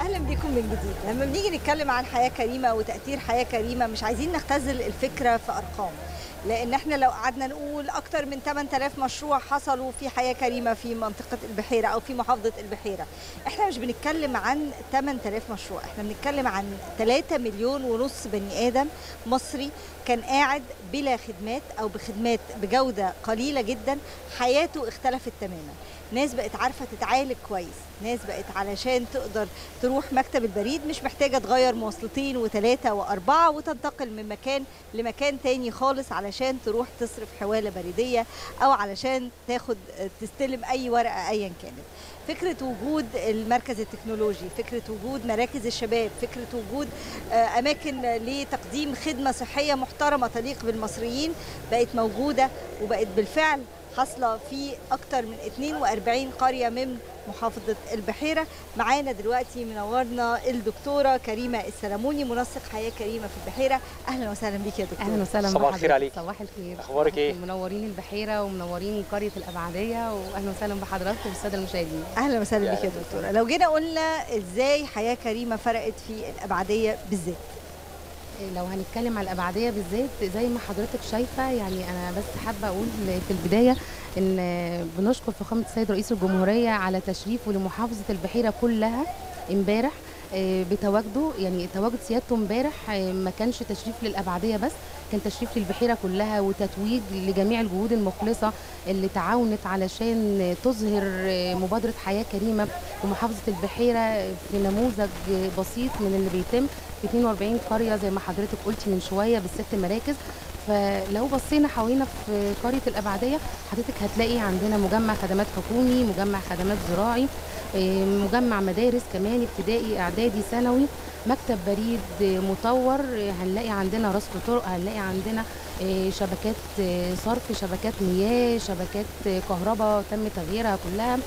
أهلا بكم من جديد. لما بنيجي نتكلم عن حياة كريمة وتأثير حياة كريمة مش عايزين نختزل الفكرة في أرقام، لأن احنا لو قعدنا نقول أكتر من 8000 مشروع حصلوا في حياة كريمة في منطقة البحيرة أو في محافظة البحيرة، احنا مش بنتكلم عن 8000 مشروع، احنا بنتكلم عن 3 مليون ونص بني آدم مصري كان قاعد بلا خدمات أو بخدمات بجودة قليلة جدا، حياته اختلفت تماما. ناس بقت عارفة تتعالج كويس، ناس بقت علشان تقدر تروح مكتب البريد مش محتاجة تغير مواصلتين وثلاثة وأربعة وتنتقل من مكان لمكان تاني خالص علشان تروح تصرف حوالة بريدية أو علشان تستلم أي ورقة أيا كانت. فكرة وجود المركز التكنولوجي، فكرة وجود مراكز الشباب، فكرة وجود أماكن لتقديم خدمة صحية محترمة تليق بالمصريين بقت موجودة وبقت بالفعل حاصلة في أكتر من 42 قرية من محافظة البحيرة. معانا دلوقتي منورنا الدكتورة كريمة السلموني، منسق حياة كريمة في البحيرة. أهلا وسهلا بك يا دكتورة. أهلا وسهلا. صباح الخير عليك. صباح الخير. أخبارك إيه؟ منورين البحيرة ومنورين قرية الأبعدية، وأهلا وسهلا بحضراتكم والسادة المشاهدين. أهلا وسهلا بك يا دكتورة. لو جينا قلنا إزاي حياة كريمة فرقت في الأبعدية بالذات؟ لو هنتكلم على الأبعدية بالذات زي ما حضرتك شايفة، يعني أنا بس حابة أقول في البداية إن بنشكر فخامة السيد رئيس الجمهورية على تشريفه لمحافظة البحيرة كلها امبارح بتواجده. يعني تواجد سيادته امبارح ما كانش تشريف للأبعدية بس، كان تشريف للبحيرة كلها وتتويج لجميع الجهود المخلصة اللي تعاونت علشان تظهر مبادرة حياة كريمة في محافظة البحيرة في نموذج بسيط من اللي بيتم في 42 قرية زي ما حضرتك قلتي من شوية بالست مراكز. فلو بصينا حوالينا في قرية الأبعدية حضرتك هتلاقي عندنا مجمع خدمات حكومي، مجمع خدمات زراعي، مجمع مدارس كمان ابتدائي اعدادي ثانوي، مكتب بريد مطور، هنلاقي عندنا رصف طرق، هنلاقي عندنا شبكات صرف، شبكات مياه، شبكات كهرباء تم تغييرها كلها،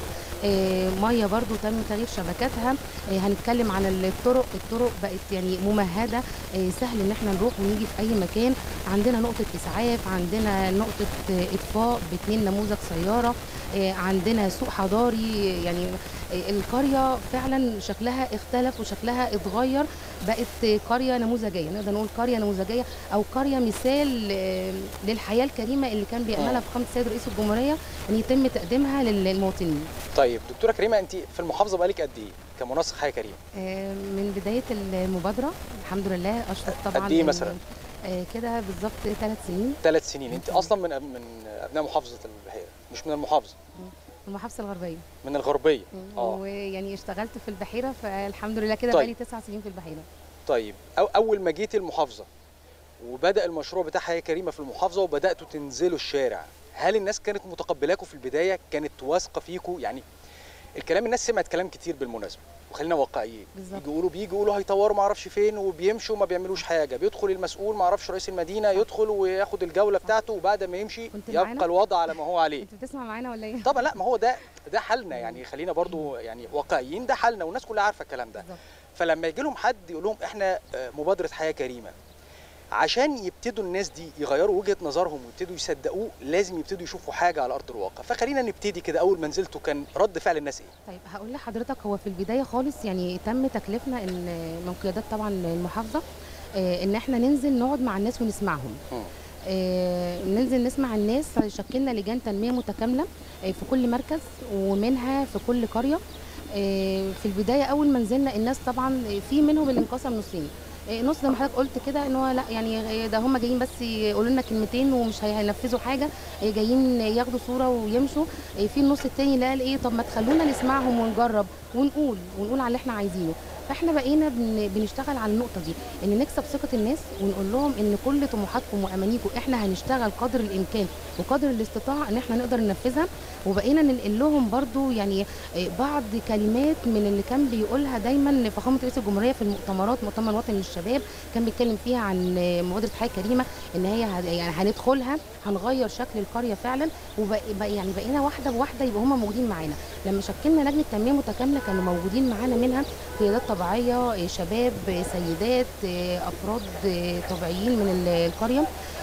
ميه برضو تم تغيير شبكاتها. هنتكلم عن الطرق بقت يعني ممهده، سهل ان احنا نروح ونيجي في اي مكان. عندنا نقطه اسعاف، عندنا نقطه اطفاء ب2 نموذج سياره، عندنا سوق حضاري. يعني القريه فعلا شكلها اختلف وشكلها اتغير، بقت قريه نموذجيه، نقدر نقول قريه نموذجيه او قريه مثال للحياه الكريمه اللي كان بيأملها فخامه السيد رئيس الجمهوريه ان يتم تقديمها للمواطنين. طيب دكتوره كريمه، انت في المحافظه بقالك قد ايه كمنسق حياه كريمه؟ من بدايه المبادره الحمد لله اشرف طبعا. قد ايه مثلا؟ كده بالظبط 3 سنين. 3 سنين. انت اصلا من ابناء محافظه البحيره، مش من المحافظه؟ المحافظه الغربيه. من الغربيه. ويعني اشتغلت في البحيره فالحمد لله كده بقالي 9 سنين في البحيره. طيب اول ما جيت المحافظه وبدا المشروع بتاع حياه كريمه في المحافظه وبداتوا تنزلوا الشارع، هل الناس كانت متقبلاكم في البدايه؟ كانت واثقه فيكم؟ يعني الكلام، الناس سمعت كلام كتير بالمناسبه، وخلينا واقعيين. بيجي يقولوا هيطوروا ما اعرفش فين، وبيمشوا ما بيعملوش حاجه. بيدخل المسؤول ما اعرفش رئيس المدينه يدخل وياخد الجوله بتاعته، وبعد ما يمشي يبقى الوضع على ما هو عليه. انت بتسمع معانا ولا ايه؟ طبعا لا، ما هو ده حالنا، يعني خلينا برضو يعني واقعيين، ده حالنا والناس كلها عارفه الكلام ده. فلما يجي لهم حد يقول لهم احنا مبادره حياه كريمه، عشان يبتدوا الناس دي يغيروا وجهه نظرهم ويبتدوا يصدقوه لازم يبتدوا يشوفوا حاجه على ارض الواقع. فخلينا نبتدي كده، اول ما نزلتوا كان رد فعل الناس ايه؟ طيب هقول لحضرتك، هو في البدايه خالص يعني تم تكليفنا من قيادات طبعا المحافظه ان احنا ننزل نقعد مع الناس ونسمعهم. ننزل نسمع الناس، شكلنا لجان تنميه متكامله في كل مركز ومنها في كل قريه. في البدايه اول ما نزلنا الناس طبعا في منهم اللي انقسم نصين، نص زي ما حضرتك قلت كده ان هو لا يعني ده هم جايين بس يقولوا لنا كلمتين ومش هينفذوا حاجه، جايين ياخدوا صوره ويمشوا. في النص التاني اللي قال ايه، طب ما تخلونا نسمعهم ونجرب ونقول على اللي احنا عايزينه. فاحنا بقينا بنشتغل على النقطه دي، ان نكسب ثقه الناس ونقول لهم ان كل طموحاتكم وامانيكم احنا هنشتغل قدر الامكان وقدر الاستطاعه ان احنا نقدر ننفذها. وبقينا ننقل لهم برضو يعني بعض كلمات من اللي كان بيقولها دايما فخامه رئيس الجمهوريه في المؤتمرات، مؤتمر وطني للشباب كان بيتكلم فيها عن مبادره حياه كريمه، ان هي يعني هندخلها هنغير شكل القريه فعلا. يعني بقينا واحده بواحده يبقى هم موجودين معانا. لما شكلنا لجنه تنميه متكامله كانوا موجودين معانا، منها قيادات طبيعيه، شباب، سيدات، افراد طبيعيين من القريه.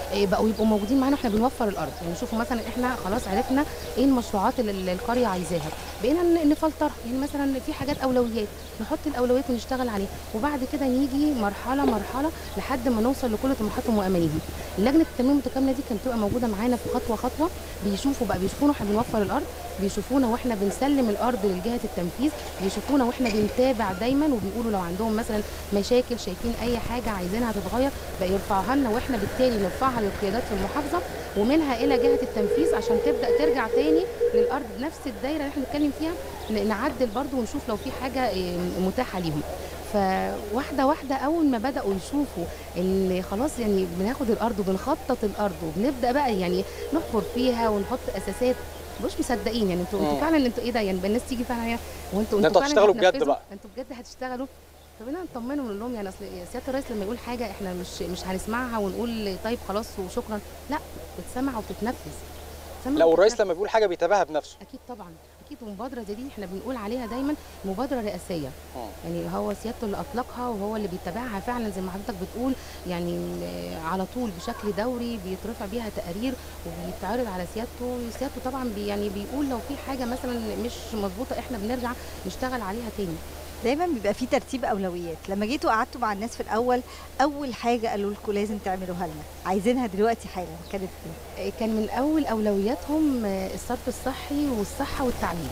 بقوا يبقوا موجودين معانا واحنا بنوفر الارض. يعني شوفوا مثلا احنا خلاص عرفنا ايه المشروعات اللي القريه عايزاها، بقينا نفلترها. يعني مثلا في حاجات اولويات نحط الاولويات ونشتغل عليها، وبعد كده نيجي مرحله مرحله لحد ما نوصل لكل طموحاتهم وامانيهم. لجنه التنميه المتكامله دي كانت بتبقى موجوده معانا في خطوه خطوه، بيشوفونا واحنا بنوفر الارض، بيشوفونا واحنا بنسلم الارض لجهه التنفيذ، بيشوفونا واحنا بنتابع دايما، وبيقولوا لو عندهم مثلا مشاكل شايفين اي حاجه عايزينها تتغير بقى يرفعوها لنا، واحنا بالتالي نرفعها للقيادات في المحافظه ومنها الى جهه التنفيذ عشان تبدا ترجع تاني للارض نفس الدايره اللي احنا بنتكلم فيها، نعدل برضو ونشوف لو في حاجه متاحه ليهم. فواحده واحده اول ما بداوا يشوفوا ان خلاص يعني بناخد الارض وبنخطط الارض وبنبدا بقى يعني نحفر فيها ونحط اساسات، مش مصدقين. يعني انتوا فعلا انتوا ايه ده؟ يعني الناس تيجي فعلا وانتوا فعلا هتشتغلوا بجد بقى، انتوا بجد هتشتغلوا. فبنا نطمنهم ونقول لهم يعني اصل سياده الرئيس لما يقول حاجه احنا مش هنسمعها ونقول طيب خلاص وشكرا، لا، بتتسمع وبتتنفذ. لا، والرئيس لما بيقول حاجه بيتابعها بنفسه. اكيد طبعا، اكيد. ومبادره زي دي احنا بنقول عليها دايما مبادره رئاسيه. يعني هو سيادته اللي اطلقها وهو اللي بيتابعها فعلا زي ما حضرتك بتقول، يعني على طول بشكل دوري بيترفع بيها تقارير وبيتعرض على سيادته طبعا يعني بيقول لو في حاجه مثلا مش مظبوطه احنا بنرجع نشتغل عليها تاني. دايما بيبقى في ترتيب اولويات. لما جيتوا قعدتوا مع الناس في الاول، اول حاجه قالوا لكم لازم تعملوها لنا، عايزينها دلوقتي حالا، كانت ايه؟ كان من اول اولوياتهم الصرف الصحي والصحه والتعليم.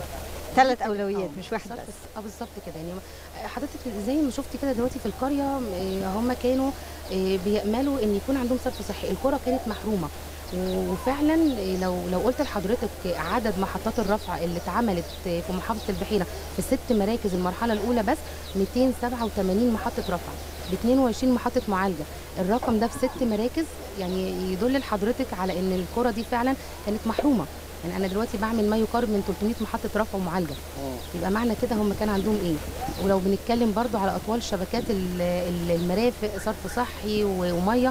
3 اولويات مش واحده بس. بالظبط كده. يعني حضرتك زي ما شفتي كده دلوقتي في القريه هم كانوا بيأملوا ان يكون عندهم صرف صحي. القرى كانت محرومه، وفعلا لو قلت لحضرتك عدد محطات الرفع اللي اتعملت في محافظه البحيره في ال6 مراكز المرحله الاولى بس 287 محطه رفع ب 22 محطه معالجه. الرقم ده في 6 مراكز يعني يدل لحضرتك على ان القرى دي فعلا كانت محرومه. يعني انا دلوقتي بعمل ما يقارب من 300 محطه رفع ومعالجه، يبقى معنى كده هم كان عندهم ايه. ولو بنتكلم برضو على اطوال شبكات المرافق صرف صحي وميه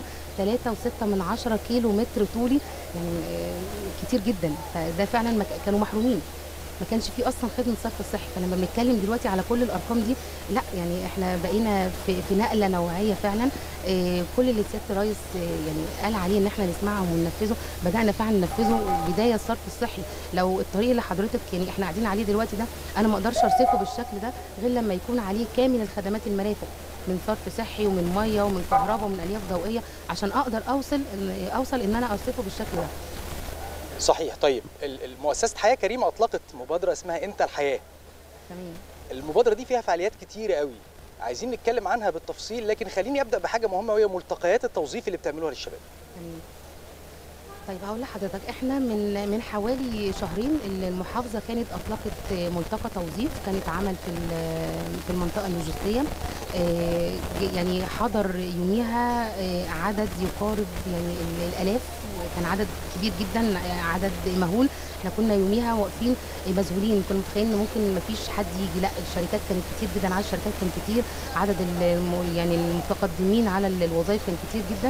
3.6 كيلو متر طولي، يعني كتير جدا. فده فعلا كانوا محرومين، ما كانش فيه اصلا خدمه صرف الصحي. فلما بنتكلم دلوقتي على كل الارقام دي، لا يعني احنا بقينا في نقله نوعيه فعلا. كل اللي سياده الرئيس يعني قال عليه ان احنا نسمعه وننفذه بدانا فعلا ننفذه. بدايه الصرف الصحي، لو الطريق اللي حضرتك يعني احنا قاعدين عليه دلوقتي ده انا ما اقدرش ارصفه بالشكل ده غير لما يكون عليه كامل الخدمات المرافق من صرف صحي ومن ميه ومن كهرباء ومن الياف ضوئيه عشان اقدر اوصل ان انا ارصفه بالشكل ده. صحيح. طيب المؤسسة حياة كريمة أطلقت مبادرة اسمها أنت الحياة. تمام. المبادرة دي فيها فعاليات كتيرة قوي، عايزين نتكلم عنها بالتفصيل، لكن خليني أبدأ بحاجة مهمة وهي ملتقيات التوظيف اللي بتعملوها للشباب. تمام. طيب هقول لحضرتك احنا من حوالي شهرين المحافظه كانت اطلقت ملتقى توظيف كان اتعمل في المنطقه اللوجستيه. يعني حضر يوميها عدد يقارب يعني الالاف، كان عدد كبير جدا، عدد مهول. احنا كنا يوميها واقفين مذهولين، كنا متخيلين ان ممكن ما فيش حد يجي، لا الشركات كانت كتير جدا، عدد الشركات كان كتير، عدد يعني المتقدمين على الوظائف كان كتير جدا.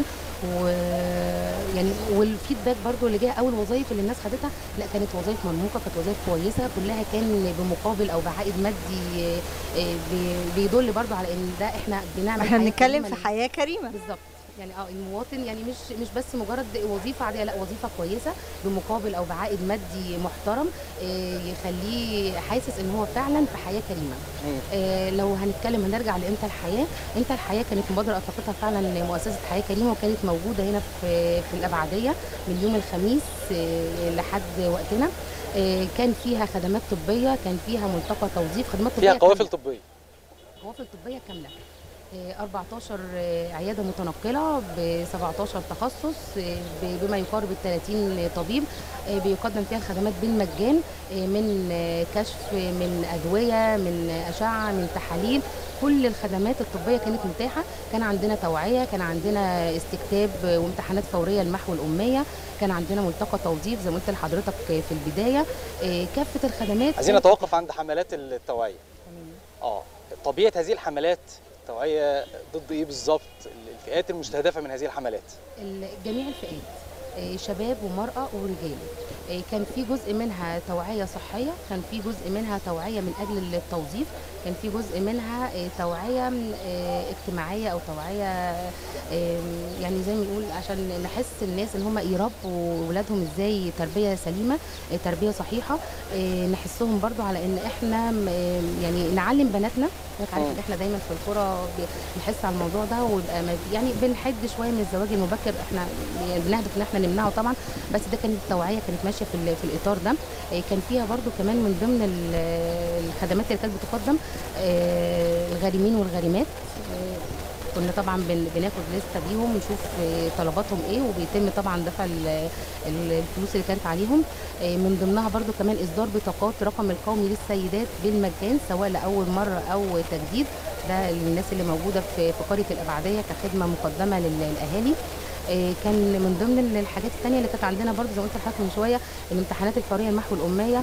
ويعني والفيدباك برضو اللي جه اول وظائف اللي الناس خدتها لا كانت وظائف مرموقه، كانت وظائف كويسه، كلها كان بمقابل او بعائد مادي بيدل برضو على ان ده احنا بنعمل. احنا بنتكلم في حياه كريمه بالظبط. يعني المواطن يعني مش بس مجرد وظيفه عاديه، لا وظيفه كويسه بمقابل او بعائد مادي محترم يخليه حاسس ان هو فعلا في حياه كريمه. لو هنتكلم هنرجع لامتى الحياه. امتى الحياه كانت مبادره اطلقتها فعلا مؤسسه حياه كريمه، وكانت موجوده هنا في الابعديه من يوم الخميس لحد وقتنا. كان فيها خدمات طبيه، كان فيها ملتقى توظيف، خدمات طبيه فيها قوافل طبيه، قوافل طبيه كامله، 14 عياده متنقله ب 17 تخصص بما يقارب ال 30 طبيب، بيقدم فيها الخدمات بالمجان، من كشف، من ادويه، من اشعه، من تحاليل. كل الخدمات الطبيه كانت متاحه. كان عندنا توعيه، كان عندنا استكتاب وامتحانات فوريه لمحو الاميه، كان عندنا ملتقى توظيف زي ما قلت لحضرتك في البدايه. كافه الخدمات. عايزين نتوقف عند حملات التوعيه. طبيعه هذه الحملات توعية ضد ايه بالظبط؟ الفئات المستهدفة من هذه الحملات؟ جميع الفئات، شباب ومرأة ورجال. كان في جزء منها توعية صحية، كان في جزء منها توعية من أجل التوظيف، كان في جزء منها توعيه اجتماعيه او توعيه يعني زي ما نقول عشان نحس الناس ان هم يربوا اولادهم ازاي تربيه سليمه، تربيه صحيحه، نحسهم برضو على ان احنا يعني نعلم بناتنا. حضرتك عارف ان احنا دايما في القرى بنحس على الموضوع ده، ويبقى يعني بنحد شويه من الزواج المبكر، احنا يعني بنهدف ان احنا نمنعه طبعا، بس ده كانت التوعيه كانت ماشيه في الاطار ده. كان فيها برضو كمان من ضمن الخدمات اللي كانت بتقدم الغارمين والغارمات، كنا طبعا بناخد لسته بيهم نشوف طلباتهم ايه، وبيتم طبعا دفع الفلوس اللي كانت عليهم. من ضمنها برضو كمان اصدار بطاقات رقم القومي للسيدات بالمجان سواء لاول مره او تجديد، ده للناس اللي موجوده في قريه الابعديه كخدمه مقدمه للاهالي. كان من ضمن الحاجات الثانيه اللي كانت عندنا برضو زي ما قلت لحضرتك من شويه الامتحانات الفوريه لمحو الاميه.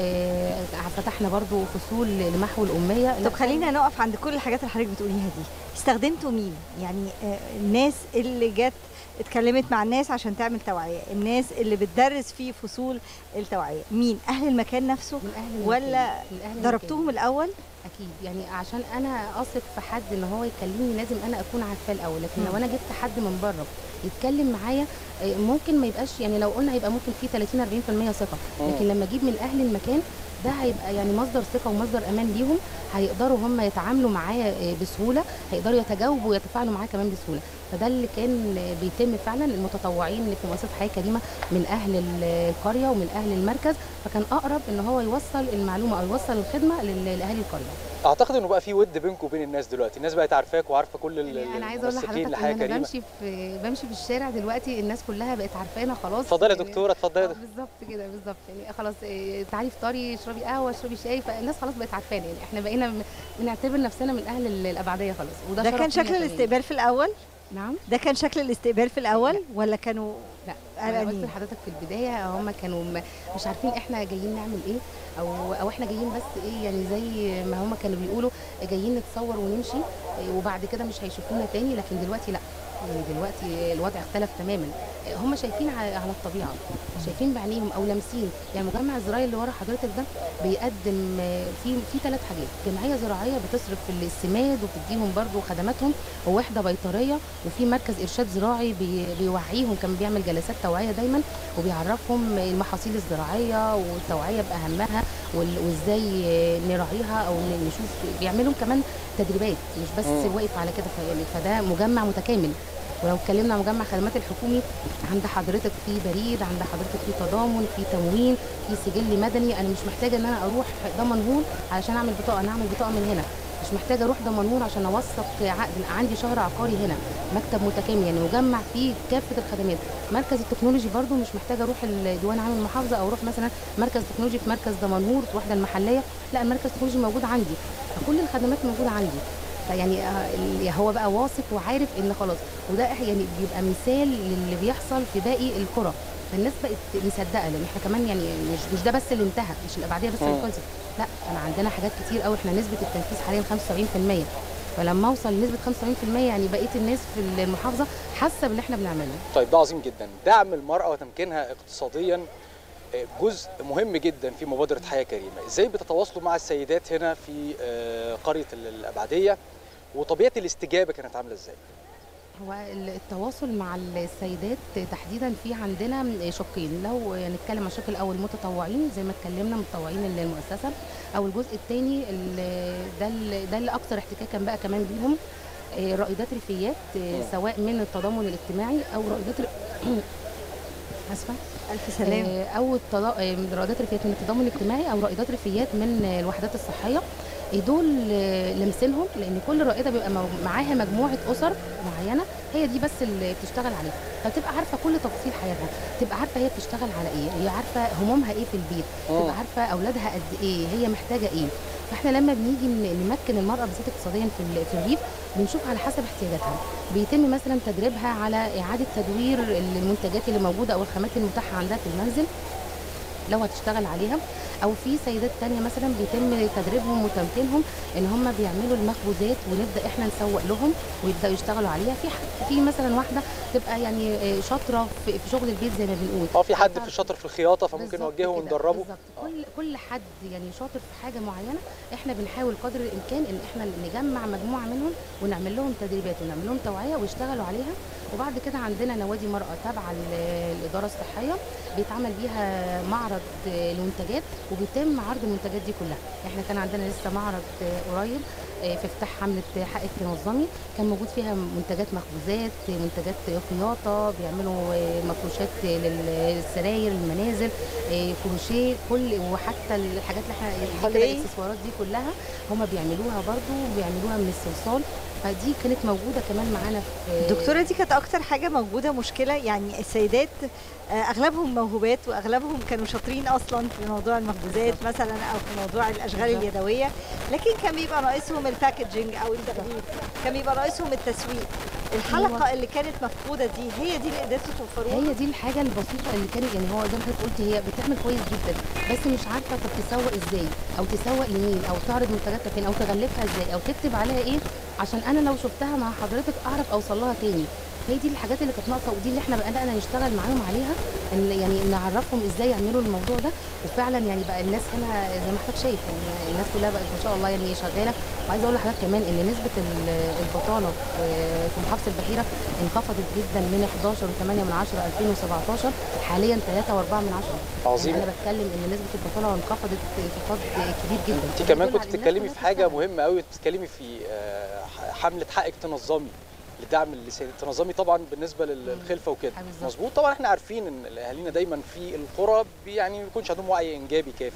فتحنا برضو فصول لمحو الاميه. طب خلينا نقف عند كل الحاجات اللي حضرتك بتقوليها دي، استخدمتوا مين؟ يعني الناس اللي جت اتكلمت مع الناس عشان تعمل توعيه، الناس اللي بتدرس في فصول التوعيه، مين؟ اهل المكان نفسه من أهل ولا المكان. ضربتوهم الاول؟ اكيد، يعني عشان انا اثق في حد ان هو يكلمني لازم انا اكون عارفاه الاول، لكن لو انا جبت حد من بره يتكلم معايا ممكن ما يبقاش، يعني لو قلنا هيبقى ممكن في 30-40% ثقه، لكن لما اجيب من اهل المكان ده هيبقى يعني مصدر ثقه ومصدر امان ليهم، هيقدروا هم يتعاملوا معايا بسهوله، هيقدروا يتجاوبوا ويتفاعلوا معايا كمان بسهوله. فده اللي كان بيتم فعلا. المتطوعين اللي في مؤسسه حياه كريمه من اهل القريه ومن اهل المركز، فكان اقرب ان هو يوصل المعلومه او يوصل الخدمه لاهالي القريه. اعتقد انه بقى في ود بينكم وبين الناس دلوقتي، الناس بقت عارفاك وعارفه كل يعني انا عايزه اقول لحضرتك ان انا بمشي في الشارع دلوقتي الناس كلها بقت عارفانا خلاص. اتفضلي يا دكتوره، اتفضلي. بالظبط كده، بالظبط، يعني خلاص تعالي افطري، اشربي قهوه، اشربي شاي، فالناس خلاص بقت عارفانا، يعني احنا بقينا بنعتبر نفسنا من اهل الابعديه خلاص. وده ده كان شكل الاستقبال في الاول؟ نعم، ده كان شكل الاستقبال في الاول لا. ولا كانوا؟ لا، انا قلت لحضرتك في البدايه هم كانوا مش عارفين احنا جايين نعمل ايه، او احنا جايين بس ايه، يعني زي ما هم كانوا بيقولوا جايين نتصور ونمشي وبعد كده مش هيشوفونا تاني، لكن دلوقتي لا، يعني دلوقتي الوضع اختلف تماما. هم شايفين على الطبيعه، شايفين بعينيهم او لامسين. يعني مجمع الزراعي اللي ورا حضرتك ده بيقدم في 3 حاجات: جمعيه زراعيه بتصرف في السماد وبتديهم برضو خدماتهم، ووحده بيطريه، وفي مركز ارشاد زراعي بيوعيهم، كان بيعمل جلسات توعيه دايما وبيعرفهم المحاصيل الزراعيه والتوعيه باهمها وازاي نراعيها او نشوف. بيعملوا كمان تدريبات، مش بس واقف على كده، فده مجمع متكامل. ولو اتكلمنا عن مجمع خدمات الحكومي، عند حضرتك في بريد، عند حضرتك في تضامن، في تموين، في سجل مدني. انا مش محتاجه ان انا اروح دمنهور علشان اعمل بطاقه، انا اعمل بطاقه من هنا. مش محتاجه اروح دمنهور عشان اوثق عقد، عندي شهر عقاري هنا. مكتب متكامل، يعني مجمع فيه كافه الخدمات. مركز التكنولوجي برضو مش محتاجه اروح الديوان عام المحافظه او اروح مثلا مركز تكنولوجي في مركز دمنهور في الوحده المحليه، لا، المركز التكنولوجي موجود عندي، فكل الخدمات موجوده عندي. يعني هو بقى واثق وعارف ان خلاص، وده يعني بيبقى مثال للي بيحصل في باقي القرى، فالناس بقت مصدقه، لان احنا كمان يعني مش ده بس اللي انتهى، مش الابعديه بس اللي خلصت، لا، انا عندنا حاجات كتير قوي. احنا نسبه التنفيذ حاليا 75%، فلما اوصل لنسبه 75% يعني بقيه الناس في المحافظه حاسه باللي احنا بنعمله. طيب ده عظيم جدا. دعم المراه وتمكينها اقتصاديا جزء مهم جدا في مبادره حياه كريمه. ازاي بتتواصلوا مع السيدات هنا في قريه الابعديه، وطبيعه الاستجابه كانت عامله ازاي؟ هو التواصل مع السيدات تحديدا في عندنا شقين. لو نتكلم عن الشق الاول متطوعين زي ما اتكلمنا، متطوعين للمؤسسه، او الجزء الثاني ده اللي اكثر احتكاكا بقى كمان بيهم رائدات ريفيات، سواء من التضامن الاجتماعي او رائدات اسفه الف سلام، او رائدات ريفيات من التضامن الاجتماعي او رائدات ريفيات من الوحدات الصحيه. دول لمسينهم، لان كل رائده بيبقى معاها مجموعه اسر معينه هي دي بس اللي بتشتغل عليها، فبتبقى عارفه كل تفاصيل حياتها، تبقى عارفه هي بتشتغل على ايه، هي عارفه همومها ايه في البيت، تبقى عارفه اولادها قد ايه، هي محتاجه ايه. فاحنا لما بنيجي نمكن المراه بالذات اقتصاديا في الريف، بنشوف على حسب احتياجاتها. بيتم مثلا تدريبها على اعاده تدوير المنتجات اللي موجوده او الخامات المتاحه عندها في المنزل لو هتشتغل عليها. او في سيدات تانية مثلا بيتم تدريبهم وتمكينهم ان هم بيعملوا المخبوزات ونبدا احنا نسوق لهم ويبداوا يشتغلوا عليها. في مثلا واحده تبقى يعني شاطره في شغل البيت زي ما بنقول، في حد في شاطر في الخياطه فممكن نوجهه وندربه. بالظبط. كل حد يعني شاطر في حاجه معينه احنا بنحاول قدر الامكان ان احنا نجمع مجموعه منهم ونعمل لهم تدريبات ونعمل لهم توعيه ويشتغلوا عليها. وبعد كده عندنا نوادي مرأة تابعه للاداره الصحيه بيتعمل بيها معرض لمنتجات وبيتم عرض المنتجات دي كلها. احنا كان عندنا لسه معرض قريب في افتتاح حمله حقك تنظمي، كان موجود فيها منتجات مخبوزات، منتجات خياطه، بيعملوا مفروشات للسراير المنازل، كروشيه، وحتى الحاجات اللي احنا الاكسسوارات دي كلها هم بيعملوها برضو، بيعملوها من الصلصال. فدي كانت موجوده كمان معانا في الدكتوره. دي كانت اكتر حاجه موجوده مشكله، يعني السيدات اغلبهم موهوبات واغلبهم كانوا شاطرين اصلا في موضوع المخبوزات مثلا او في موضوع الاشغال اليدويه، لكن كان بيبقى ناقصهم الباكجينج او التغليف، كان بيبقى ناقصهم التسويق. الحلقه اللي كانت مفقوده دي هي دي اللي قدرتوا توفروها. هي دي الحاجه البسيطه اللي كانت، يعني هو زي ما حضرتك قلتي هي بتعمل كويس جدا بس مش عارفه طب تسوق ازاي او تسوق لمين او تعرض منتجاتها فين او تغلفها ازاي او تكتب عليها ايه عشان انا لو شفتها مع حضرتك اعرف اوصل لها تاني. هي دي الحاجات اللي كانت ناقصه ودي اللي احنا بدانا نشتغل معاهم عليها، ان يعني نعرفهم ازاي يعملوا الموضوع ده. وفعلا يعني بقى الناس هنا زي ما حضرتك شايف يعني الناس كلها بقت ما شاء الله يعني شغاله. وعايزه اقول لحضرتك كمان ان نسبه البطاله في محافظه البحيره انخفضت جدا من 11.8 2017 حاليا 3.4. عظيم. يعني انا بتكلم ان نسبه البطاله انخفضت انخفاض كبير جدا. انت كمان كنت بتتكلمي في حاجه مهمه قوي، بتتكلمي في حمله حقك تنظمي لدعم تنظمي طبعا بالنسبه للخلفه وكده. مظبوط. طبعا احنا عارفين ان اهالينا دايما في القرى يعني ما بيكونش عندهم وعي انجابي كافي.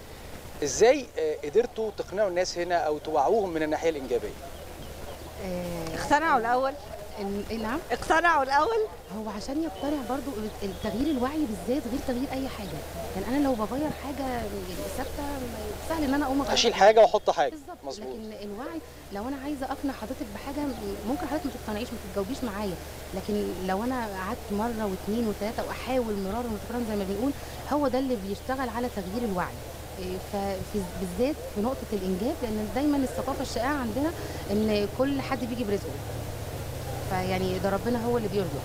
ازاي قدرتوا تقنعوا الناس هنا او توعوهم من الناحيه الانجابيه؟ اقتنعوا الاول؟ نعم اقتنعوا الاول. هو عشان يقتنع برضو التغيير الوعي بالذات غير تغيير اي حاجه. يعني انا لو بغير حاجه ثابته سهل ان انا اقوم اشيل حاجه واحط حاجه. مظبوط. لكن الوعي لو انا عايزه اقنع حضرتك بحاجه ممكن حضرتك ما تقتنعيش ما تتجاوبيش معايا، لكن لو انا قعدت مره واثنين وثلاثه واحاول مرارا وتكرارا زي ما بنقول هو ده اللي بيشتغل على تغيير الوعي. بالذات في نقطه الانجاب لان دايما الثقافه الشائعه عندنا ان كل حد بيجي برزقه، فيعني ده ربنا هو اللي بيرزق.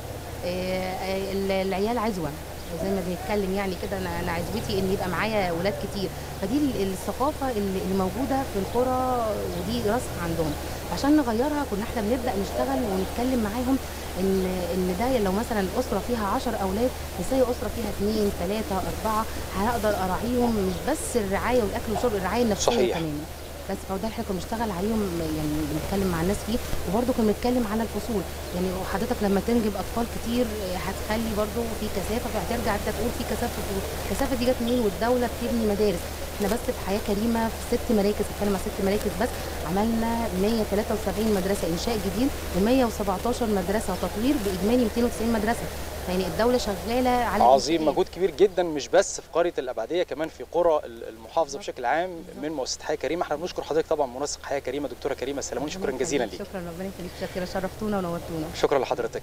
العيال عزوه زي ما بنتكلم يعني كده، انا عزوتي ان يبقى معايا ولاد كتير. فدي الثقافه اللي موجوده في القرى ودي راسخه عندهم. عشان نغيرها كنا احنا بنبدا نشتغل ونتكلم معاهم ان ده لو مثلا الاسره فيها 10 اولاد ازاي اسره فيها 2 3 4 هقدر اراعيهم، مش بس الرعايه والاكل والشرب، الرعايه النفسيه كمان. بس فده اللي احنا كنا بنشتغل عليهم يعني بنتكلم مع الناس فيه. وبرده كنا بنتكلم على الفصول، يعني حضرتك لما تنجب اطفال كتير هتخلي برده في كثافه، فهترجع انت تقول في كثافه فصول. الكثافه دي جت منين؟ والدوله بتبني مدارس. احنا بس في حياه كريمه في 6 مراكز، بتكلم على 6 مراكز بس، عملنا 173 مدرسه انشاء جديد و117 مدرسه تطوير باجمالي 290 مدرسه. يعني الدوله شغاله على عظيم. مجهود كبير جدا مش بس في قريه الابعديه كمان في قرى المحافظه بشكل عام من مؤسسه حياه كريمه. احنا بنشكر حضرتك طبعا منسق حياه كريمه دكتوره كريمه السلموني، شكرا جزيلا ليك. شكرا ربنا يخليك، شكرا شرفتونا ونورتونا. شكرا لحضرتك.